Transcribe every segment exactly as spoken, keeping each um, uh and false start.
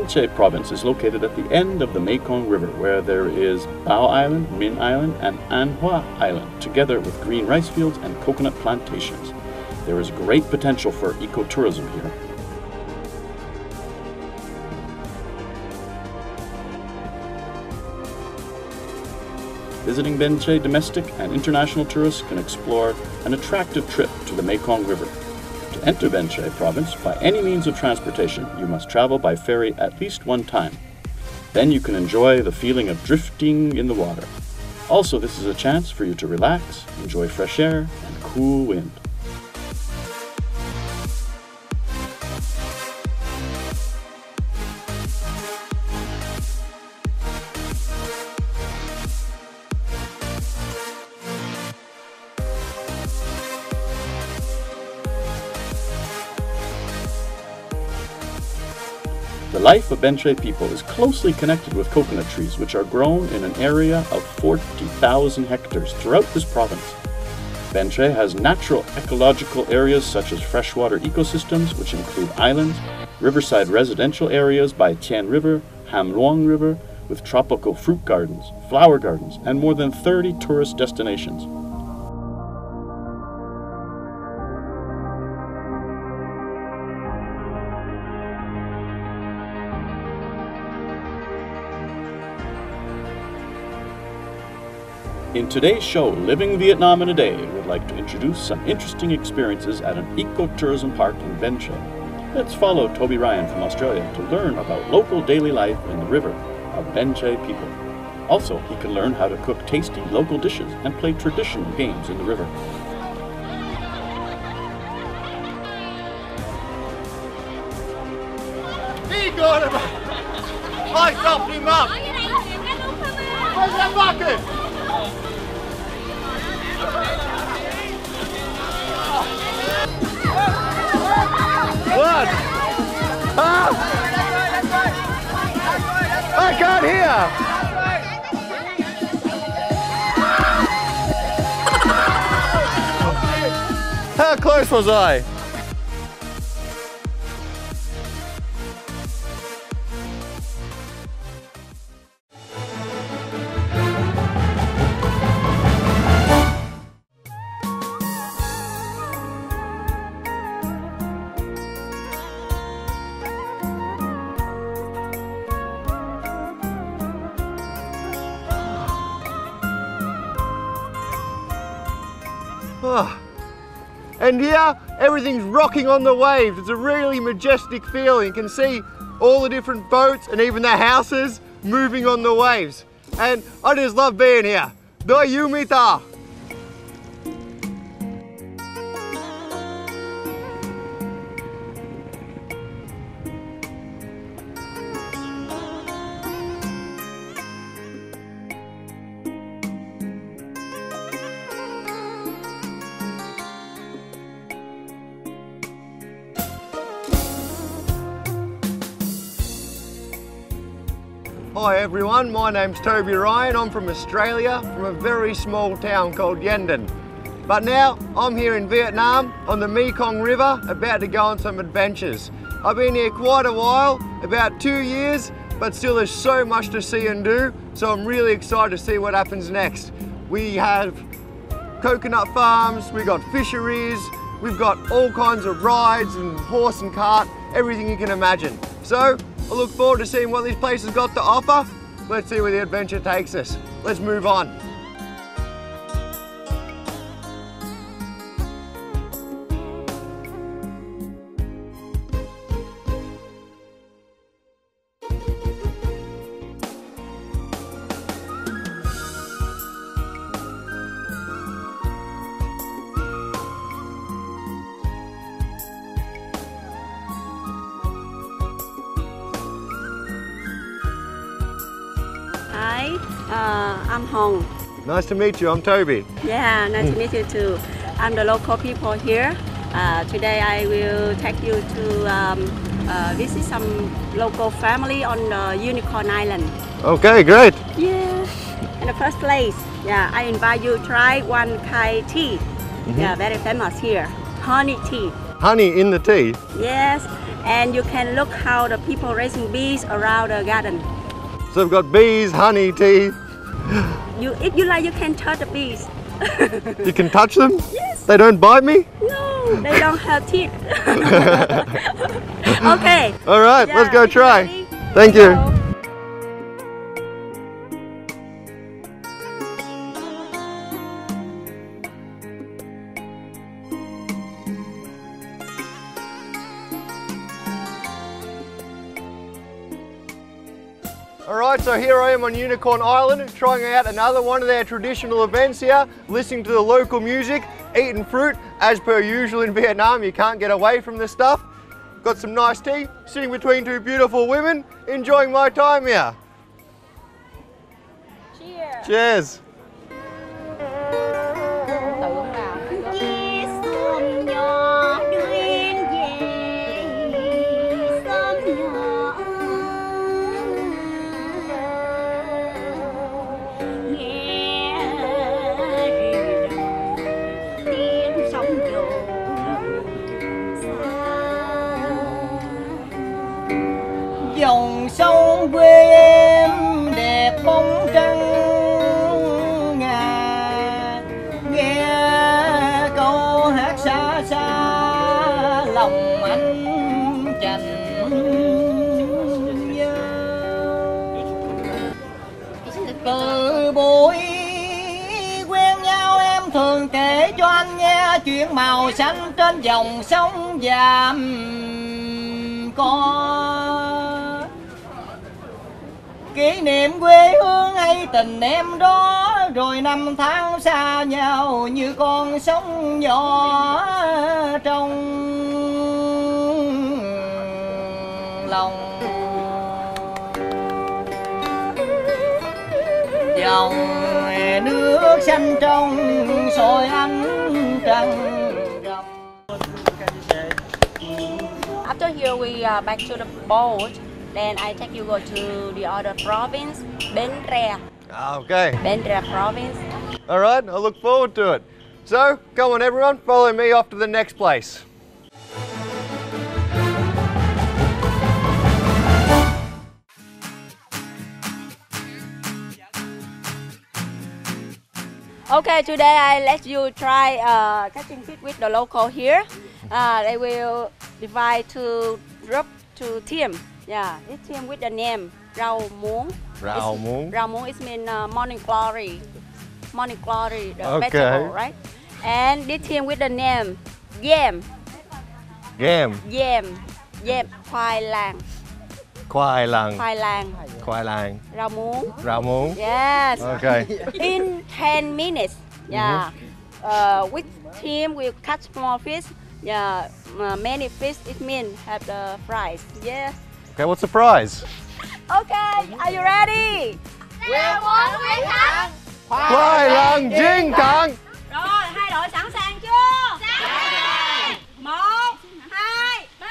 Benche province is located at the end of the Mekong River, where there is Bao Island, Min Island, and An Hoa Island, together with green rice fields and coconut plantations. There is great potential for ecotourism here. Visiting Benche, domestic and international tourists can explore an attractive trip to the Mekong River. To enter Benche province by any means of transportation, you must travel by ferry at least one time. Then you can enjoy the feeling of drifting in the water. Also, this is a chance for you to relax, enjoy fresh air and cool wind. The life of Benche people is closely connected with coconut trees, which are grown in an area of forty thousand hectares throughout this province. Benche has natural ecological areas such as freshwater ecosystems, which include islands, riverside residential areas by Tien River, Ham Luang River, with tropical fruit gardens, flower gardens, and more than thirty tourist destinations. In today's show, Living Vietnam in a Day, would like to introduce some interesting experiences at an ecotourism park in Benche. Let's follow Toby Ryan from Australia to learn about local daily life in the river of Benche people. Also, he can learn how to cook tasty local dishes and play traditional games in the river. He got him! I stopped him up! Where's that bucket? What? Ah! I can't hear! How close was I? Oh. And here, everything's rocking on the waves. It's a really majestic feeling. You can see all the different boats and even the houses moving on the waves. And I just love being here. Doi Yumita! Hi everyone, my name's Toby Ryan. I'm from Australia, from a very small town called Yen Din. But now I'm here in Vietnam on the Mekong River, about to go on some adventures. I've been here quite a while, about two years, but still there's so much to see and do, so I'm really excited to see what happens next. We have coconut farms, we've got fisheries, we've got all kinds of rides and horse and cart, everything you can imagine. So I look forward to seeing what these places got to offer. Let's see where the adventure takes us. Let's move on. Hi, uh, I'm Hong. Nice to meet you, I'm Toby. Yeah, nice to meet you too. I'm the local people here. Uh, today I will take you to um, uh, visit some local family on the Unicorn Island. Okay, great. Yeah, in the first place, yeah, I invite you to try one Kai tea. Mm-hmm. Yeah, very famous here, honey tea. Honey in the tea? Yes, and you can look how the people raising bees around the garden. So we've got bees, honey, tea. You, if you like, you can touch the bees. You can touch them? Yes. They don't bite me? No, they don't have teeth. Okay. All right, Yeah, let's go try. ready? Thank you. Go. Alright, so here I am on Unicorn Island, trying out another one of their traditional events here, listening to the local music, eating fruit. As per usual in Vietnam, you can't get away from this stuff. Got some nice tea, sitting between two beautiful women, enjoying my time here. Cheers. Cheers. Dòng sông quê em đẹp bóng trăng ngà, nghe câu hát xa xa lòng anh chành nhớ. Từ buổi quen nhau em thường kể cho anh nghe chuyện màu xanh trên dòng sông Vàm Cỏ. Kỷ niệm quê hương hay tình em đó, rồi năm tháng xa nhau như con sông nhỏ trong lòng. Dòng nước xanh trong soi ánh trăng rằm. After here we are back to the boat. Then I take you go to the other province, Bến Tre. Okay. Bến Tre province. All right, I look forward to it. So, come on everyone, follow me off to the next place. Okay, today I let you try uh, catching fish with the local here. Uh, they will divide to group to team. Yeah, this team with the name Rau Muống. Rau It's- Muống. Rau Muống is mean uh, morning glory. Morning glory, the Okay. vegetable, right? And this team with the name Yam. Yam. Yam. Yam. Khoai lang. Khoai lang. Khoai lang. Khoai lang. Rau Muống. Rau muống. Yes. Okay. In ten minutes. Yeah. Uh, which team will catch more fish? Yeah. Uh, many fish it means have the prize. Yes. Okay, what's the prize? Okay. Are you ready? Khoai lang chiến thắng. Rồi, hai đội sẵn sàng chưa? Sẵn sàng. Một, hai, ba.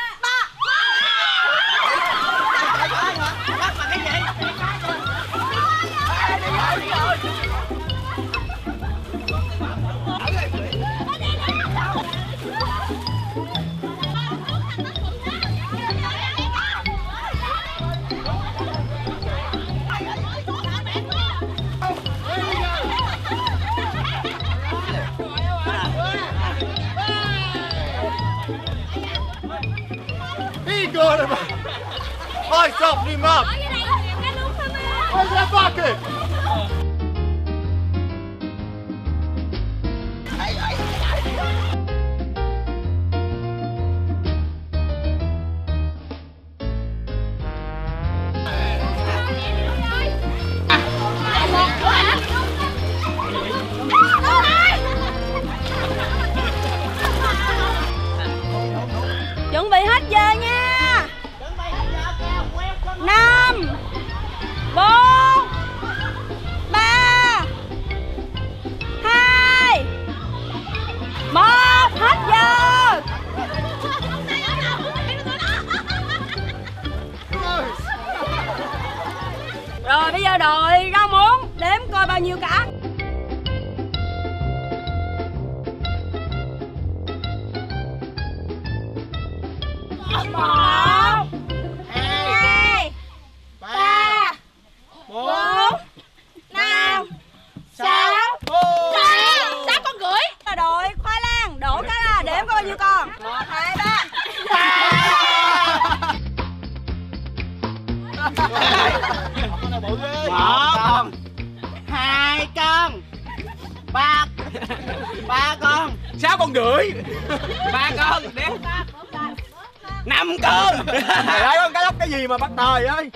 He got him. I stopped him up. Where's that bucket? Chuẩn bị hết giờ nha. Năm, bốn, ba, hai, một, hết giờ. Rồi bây giờ đội Rau Muống đếm coi bao nhiêu cả. một, hai, ba, bốn, năm, sáu, sáu con gửi. Là đội khoai lang đổ cái là đếm có bao nhiêu con? Một, hai, ba. Một con, hai con, ba ba con, sáu con rưỡi, ba con, đếm năm con. Trời ơi, con cá lóc cái gì mà bắt đời ơi.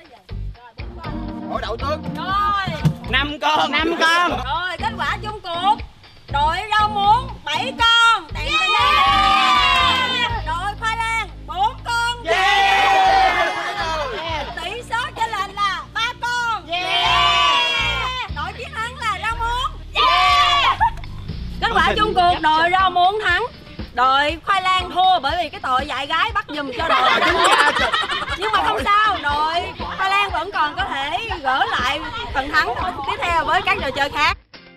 Ủa đậu tương. Rồi. Năm con, năm con. Rồi kết quả chung cuộc. Đội rau muống bảy con. Tèn tèn tèn. Đội khoai lang bốn con. Yeah. Tỷ số chênh lệch là ba con. Yeah. Đội chiến thắng là rau muống. Yeah. Kết quả chung cuộc đội rau muống thắng. Đội khoai lang thua bởi vì cái tội dạy gái bắt giùm cho đội nhưng mà không sao, đội khoai lang vẫn còn có thể gỡ lại phần thắng tiếp theo với các trò chơi khác.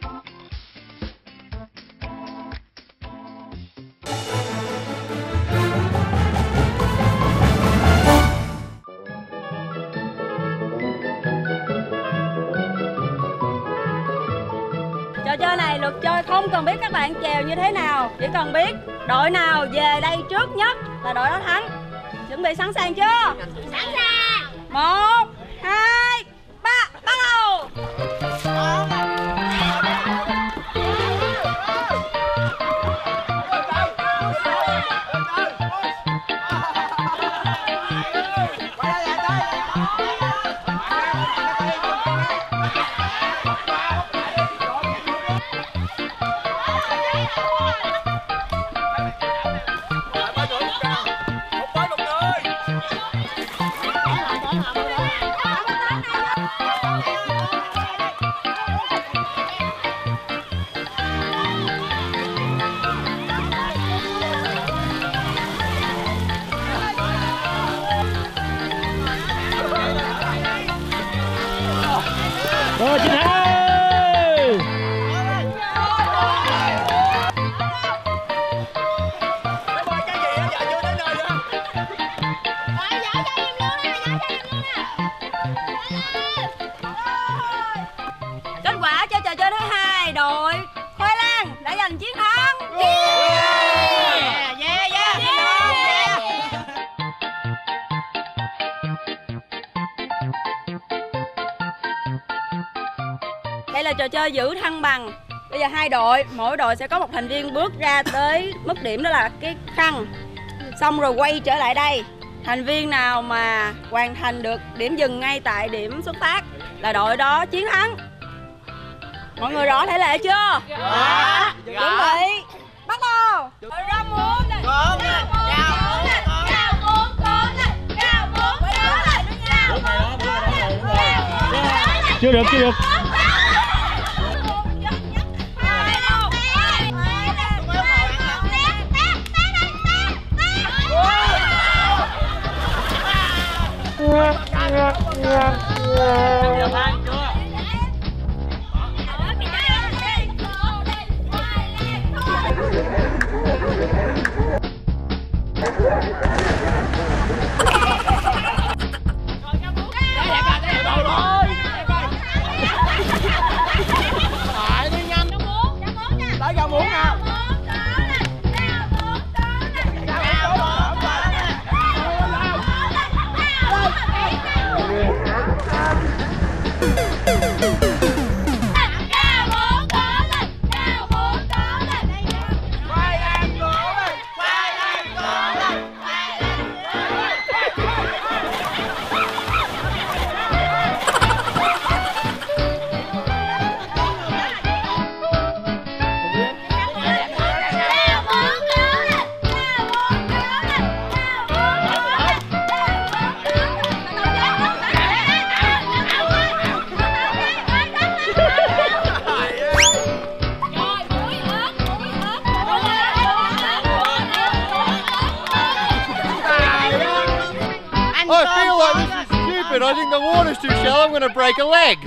Trò chơi này luật chơi không cần biết các bạn chèo như thế nào, chỉ cần biết đội nào về đây trước nhất là đội đó thắng. Chuẩn bị sẵn sàng chưa? Sẵn sàng. Một, hai, ba, bắt đầu. Rồi chiến thắng. Kết quả cho trò chơi thứ hai, đội khoai lang đã giành chiến thắng. Yeah, yeah, yeah, yeah. Đây là trò chơi giữ thăng bằng. Bây giờ hai đội, mỗi đội sẽ có một thành viên bước ra tới mức điểm đó là cái khăn. Xong rồi quay trở lại đây. Thành viên nào mà hoàn thành được điểm dừng ngay tại điểm xuất phát là đội đó chiến thắng. Mọi người rõ thể lệ chưa? Dạ. Chuẩn bị. Bắt đầu. Đội rau muống này. Con này. Rau muống này. Rau muống con này. Rau muống con này. Rau muống con này. Chưa được, chưa được. I think the water's too shallow, I'm gonna break a leg.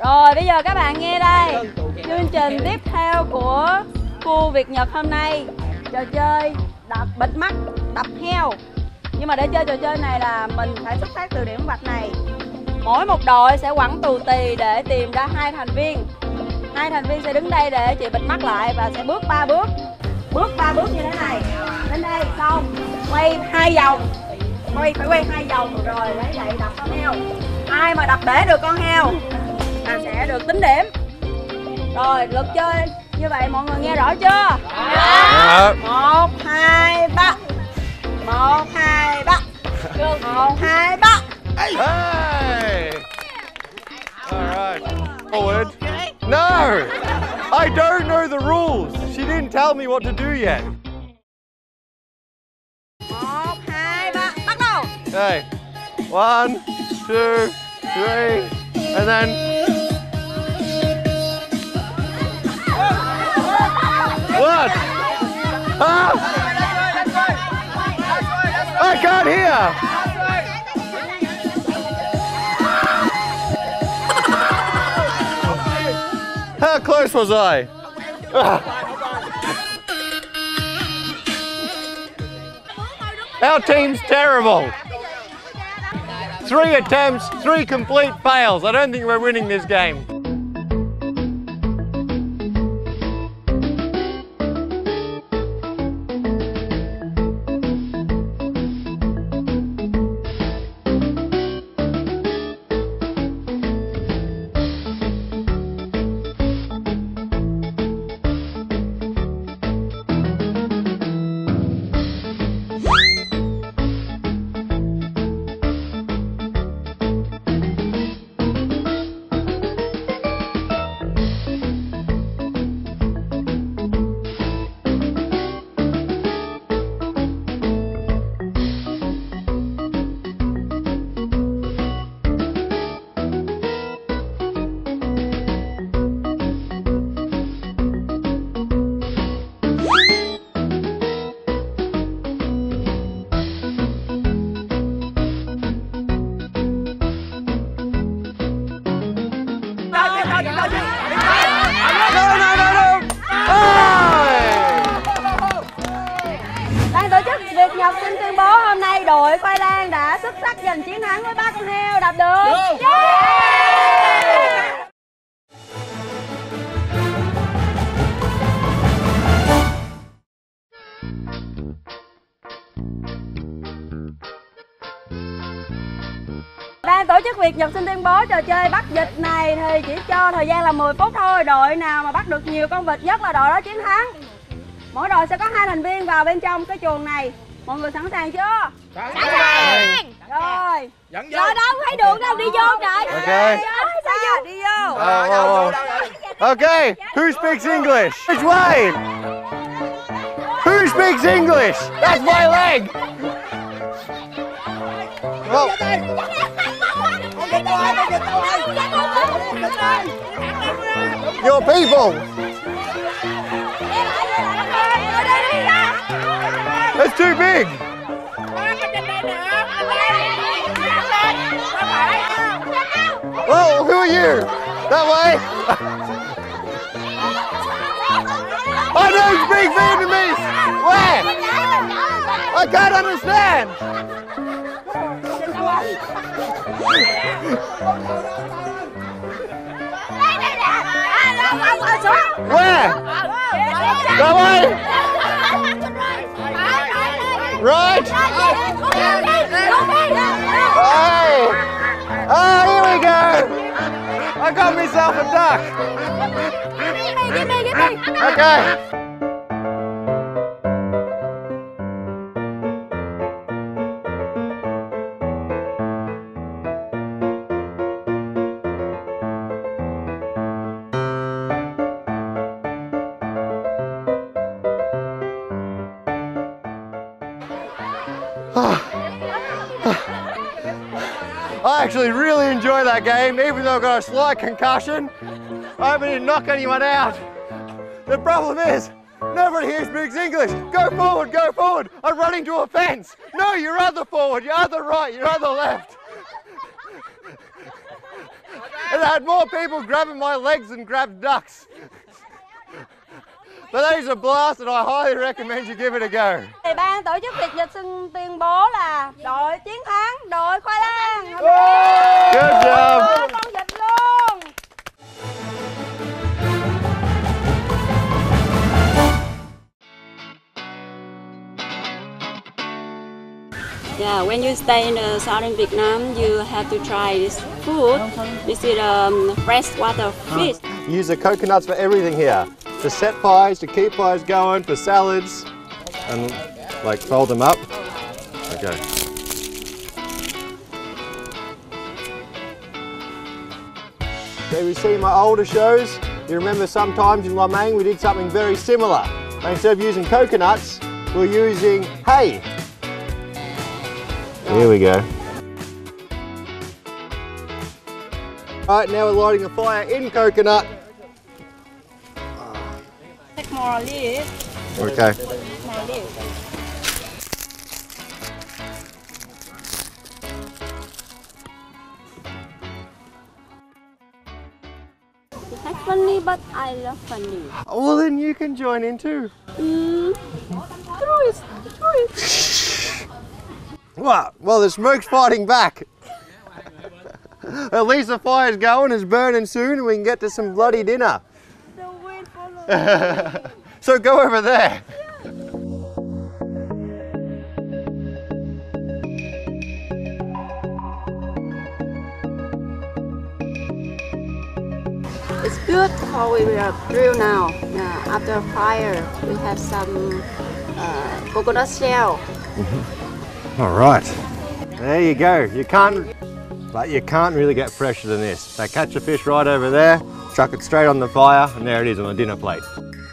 Rồi bây giờ các bạn nghe đây. Chương trình tiếp theo của khu Việt Nhật hôm nay, trò chơi đập bịt mắt, đập heo. Nhưng mà để chơi trò chơi này là mình phải xuất phát từ điểm vạch này. Mỗi một đội sẽ quẳng tù tì để tìm ra hai thành viên. Hai thành viên sẽ đứng đây để chị bịt mắt lại và sẽ bước ba bước. Bước ba bước như thế này. Đến đây xong, quay hai vòng. Quay phải quay hai vòng rồi lấy gậy đập con heo. Ai mà đập bể được con heo là sẽ được tính điểm. Rồi luật chơi như vậy mọi người nghe rõ chưa? Dạ. Một, hai, ba. Một, hai, ba. Một, hai, ba. Hey! Alright. Forward. No! I don't know the rules. She didn't tell me what to do yet. Một, hai, ba. Bắt đầu. Okay. One, two, three, and then. What? Huh? I can't hear. How close was I? Our team's terrible. Three attempts, three complete fails. I don't think we're winning this game. Ban tổ chức Việt Nhật xin tuyên bố hôm nay đội Khoai Lang đã xuất sắc giành chiến thắng với ba con heo đập được. Yeah! Ban tổ chức Việt Nhật xin tuyên bố trò chơi bắt vịt này thì chỉ cho thời gian là mười phút thôi. Đội nào mà bắt được nhiều con vịt nhất là đội đó chiến thắng. Mỗi đội sẽ có hai thành viên vào bên trong cái chuồng này. Mọi người sẵn sàng chưa? Sẵn sàng. Rồi. Dẫn vô. Rồi đâu thấy đường đâu, đi vô trời. Ok. Sao đi vô? Oh, oh, oh. Okay, who speaks English? Which way? Who speaks English? That's my leg. Oh. Your people. That's too big. Well, who are you? That way? I don't speak Vietnamese. Where? I can't understand. Where? That way? Right? Hey! Oh, here we go! I got myself a duck. Give me, give me. Okay. I actually really enjoy that game, even though I got a slight concussion. I hope I didn't knock anyone out. The problem is, nobody here speaks English. Go forward, go forward. I'm running to a fence. No, your other forward, your other right, your other left. And I had more people grabbing my legs than grabbed ducks. But that is a blast and I highly recommend you give it a go. Thì ban tổ chức tiệc nhật xin tuyên bố là đội chiến thắng đội khoai lang. Good job. Con vịt luôn. Yeah, when you stay in uh, southern Vietnam, you have to try this food. This is um, freshwater fish. Use the coconuts for everything here. To set fires, to keep fires going, for salads, and like fold them up. Okay. So we see my older shows, you remember sometimes in La Mang we did something very similar. But instead of using coconuts, we're using hay. Here we go. Right, now we're lighting a fire in coconut. Take more leaves. Okay. More leaves. It's funny, but I love funny. Well, then you can join in too. Mm. Throw it, throw it. Well, well, the smoke's fighting back. At least the fire's going, it's burning soon, and we can get to some bloody dinner. The wind follows. So go over there. It's good how we will grill now. Uh, after fire, we have some uh, coconut shell. All right, there you go. You can't, but you can't really get fresher than this. They catch a fish right over there, chuck it straight on the fire, and there it is on the dinner plate.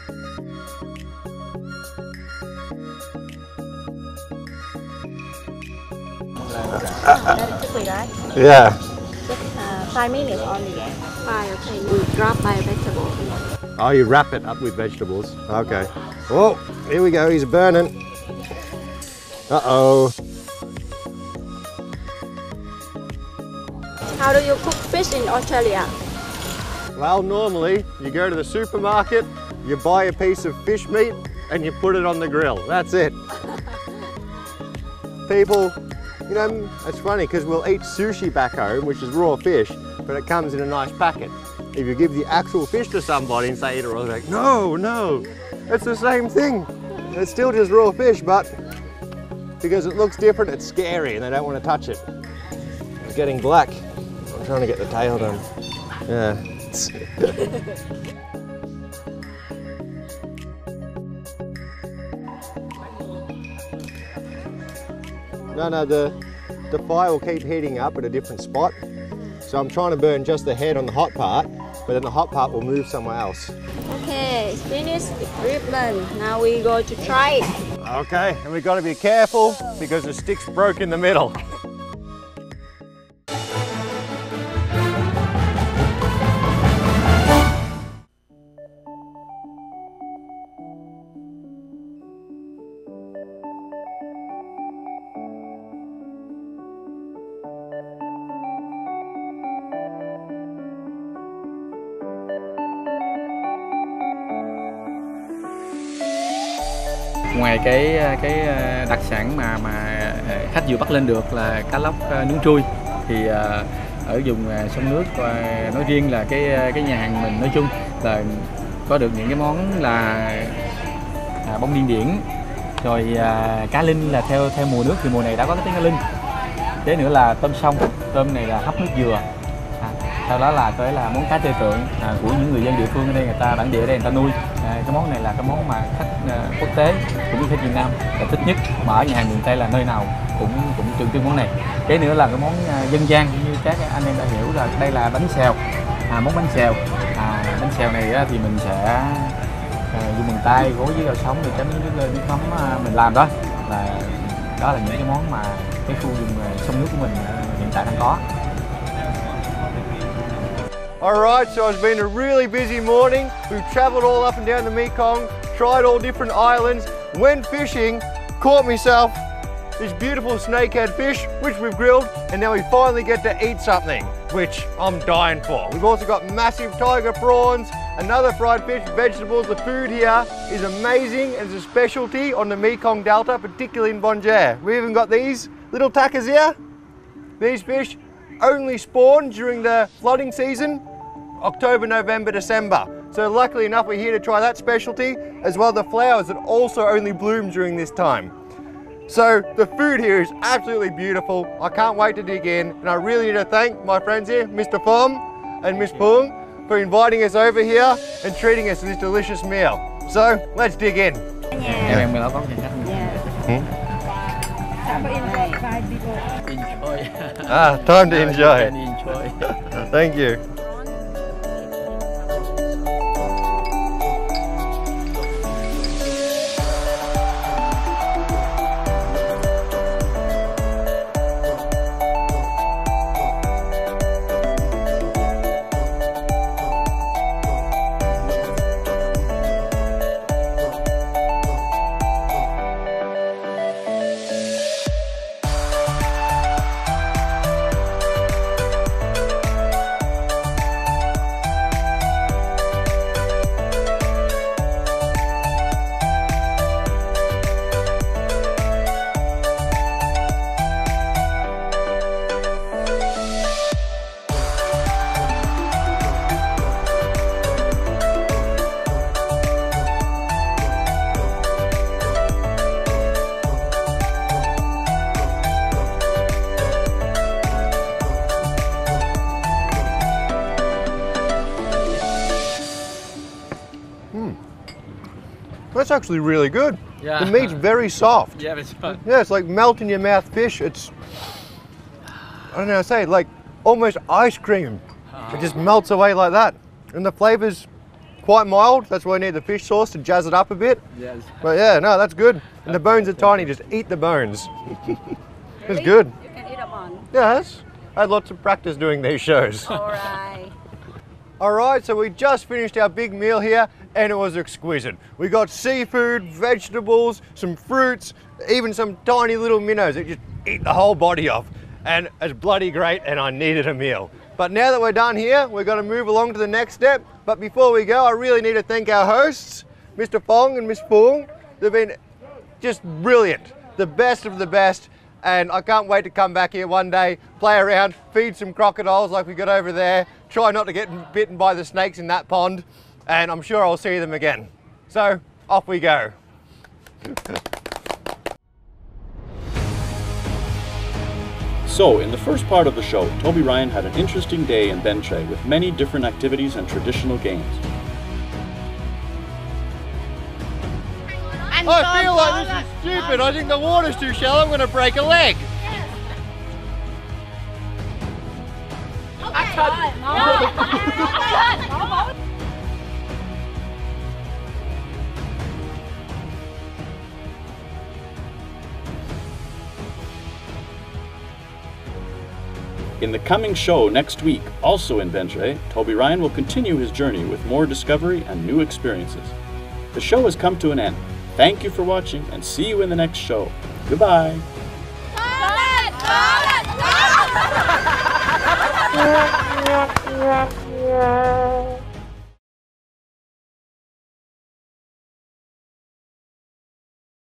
That's quickly, right? Yeah. Just uh, five minutes only. Five, okay. We drop my vegetable. Oh, you wrap it up with vegetables. Okay. Oh, here we go. He's burning. Uh-oh. How do you cook fish in Australia? Well, normally you go to the supermarket, you buy a piece of fish meat and you put it on the grill. That's it. People, you know, it's funny because we'll eat sushi back home, which is raw fish, but it comes in a nice packet. If you give the actual fish to somebody and say eat it raw, they're like, no, no, it's the same thing. It's still just raw fish, but because it looks different, it's scary and they don't want to touch it. It's getting black. I'm trying to get the tail done. Yeah. No, no, the, the fire will keep heating up at a different spot. So I'm trying to burn just the head on the hot part, but then the hot part will move somewhere else. Okay, it's finished the treatment. Now we go to try it. Okay, and we've got to be careful because the stick's broke in the middle. Ngoài cái cái đặc sản mà mà khách vừa bắt lên được là cá lóc nướng trui, thì ở vùng sông nước nói riêng là cái cái nhà hàng mình nói chung là có được những cái món là à, bông điên điển, rồi à, cá linh là theo theo mùa nước thì mùa này đã có cái tiếng cá linh. Thế nữa là tôm sông, tôm này là hấp nước dừa. À, sau đó là tới là món cá trê tượng à, của những người dân địa phương ở đây, người ta bản địa ở đây người ta nuôi. À, cái món này là cái món mà khách à, quốc tế cũng như khách Việt Nam là thích nhất, mà ở nhà hàng miền Tây là nơi nào cũng cũng trưng trưng món này. Cái nữa là cái món à, dân gian như các anh em đã hiểu là đây là bánh xèo, à, món bánh xèo. À, bánh xèo này á, thì mình sẽ à, dùng bằng tay gối với rau sống rồi chấm với nước, nước mắm à, mình làm đó. Là đó là những cái món mà cái khu vùng sông nước của mình à, hiện tại đang có. Alright, so it's been a really busy morning. We've travelled all up and down the Mekong, tried all different islands, went fishing, caught myself this beautiful snakehead fish, which we've grilled, and now we finally get to eat something, which I'm dying for. We've also got massive tiger prawns, another fried fish, vegetables. The food here is amazing and it's a specialty on the Mekong Delta, particularly in Bonjer. We even got these little takas here. These fish only spawn during the flooding season, October, November, December. So luckily enough, we're here to try that specialty, as well as the flowers that also only bloom during this time. So the food here is absolutely beautiful. I can't wait to dig in, and I really need to thank my friends here, Mister Phom and Miss Pung, for inviting us over here and treating us to this delicious meal. So let's dig in. Em em có Yeah. enjoy. Ah, time to enjoy. enjoy. Thank you. That's actually really good. Yeah. The meat's very soft. Yeah, it's fun. Yeah, it's like melt in your mouth fish. It's, I don't know how to say it, like almost ice cream. It just melts away like that. And the flavor's quite mild. That's why I need the fish sauce to jazz it up a bit. Yes. But yeah, no, that's good. And the bones are tiny, just eat the bones. It's good. You can eat them on. Yes, I had lots of practice doing these shows. All right. All right, so we just finished our big meal here and it was exquisite. We got seafood, vegetables, some fruits, even some tiny little minnows that just eat the whole body off. And it's bloody great and I needed a meal. But now that we're done here, we're gonna move along to the next step. But before we go, I really need to thank our hosts, Mister Phong and Miss Pung. They've been just brilliant, the best of the best. And I can't wait to come back here one day, play around, feed some crocodiles like we got over there, try not to get bitten by the snakes in that pond, and I'm sure I'll see them again. So, off we go. So, in the first part of the show, Toby Ryan had an interesting day in Ben Tre with many different activities and traditional games. I feel like this is stupid. I think the water's too shallow. I'm going to break a leg. In the coming show next week, also in Ben Tre, Toby Ryan will continue his journey with more discovery and new experiences. The show has come to an end. Thank you for watching and see you in the next show. Goodbye. Go, let's go, let's go.